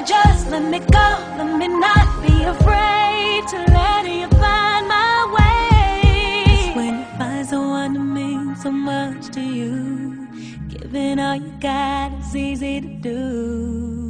just let me go. Let me not be afraid to let you find my way. When you find someone that means so much to you, giving all you got is easy to do.